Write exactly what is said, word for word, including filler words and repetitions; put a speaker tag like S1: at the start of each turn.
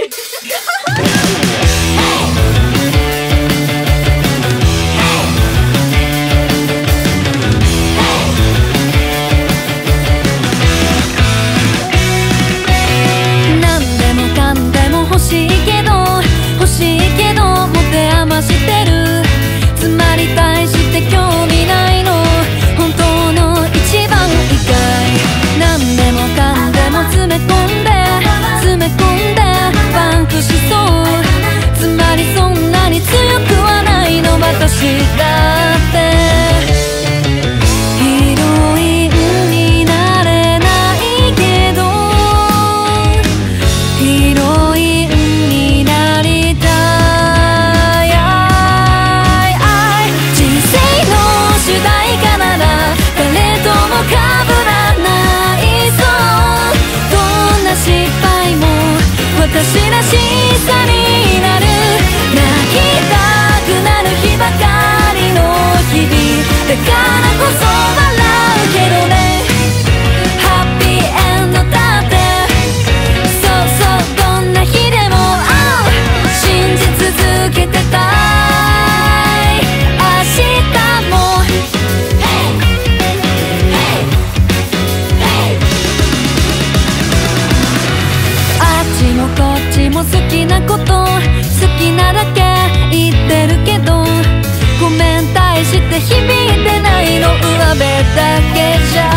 S1: 私らしさになる。泣きたくなる日ばかりの日々だからこそ笑うけどね。ハッピーエンドだってそうそうどんな日でも、oh、信じ続けてたい明日も、hey! Hey! Hey! あっちもこっちも好きなこと好きなだけ言ってるけどごめん対して響いてないの上辺だけじゃ